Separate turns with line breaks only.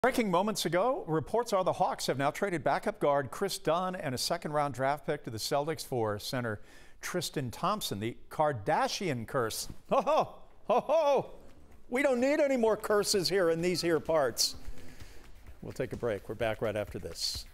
Breaking moments ago, reports are the Hawks have now traded backup guard Kris Dunn and a second-round draft pick to the Celtics for center Tristan Thompson. The Kardashian curse. Ho ho, ho ho! We don't need any more curses here in these here parts. We'll take a break. We're back right after this.